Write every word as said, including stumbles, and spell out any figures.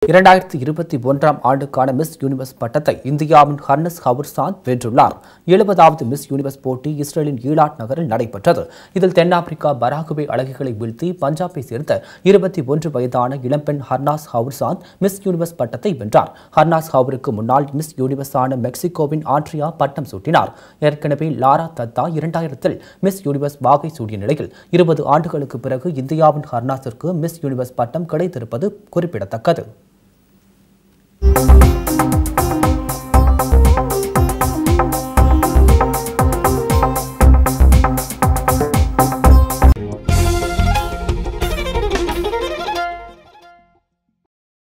இரண்டாயிரத்தி இருபத்தி ஒன்றாம் ஆண்டுக்கான மிஸ் யூனிவர்ஸ் பட்டத்தை இந்தியாவின் ஹர்னஸ் ஹவுர்சாந்த் வென்றுள்ளார். எழுபதாவது மிஸ் யூனிவர்ஸ் போட்டி இஸ்ரேலின் ஈலாட் நகரில் நடைபெற்றது. இதில் தென்னாப்பிரிக்கா பராகுவே அழகிகளை வீழ்த்தி பஞ்சாபை சேர்ந்த இருபத்தி ஒன்று வயதான இளம்பெண் ஹர்னாஸ் ஹவுர்சாந்த் மிஸ் யூனிவர்ஸ் பட்டத்தை வென்றார். ஹர்னாஸ் ஹவுருக்கு முன்னாள் மிஸ் யூனிவர்ஸான மெக்சிகோவின் ஆண்ட்ரியா பட்டம் சூட்டினார். ஏற்கனவே லாரா தத்தா இரண்டாயிரத்தில் மிஸ் யூனிவர்ஸ் வாகை சூடிய நிலையில் இருபது ஆண்டுகளுக்கு பிறகு இந்தியாவின் ஹர்னாஸிற்கு மிஸ் யூனிவர்ஸ் பட்டம் கிடைத்திருப்பது குறிப்பிடத்தக்கது.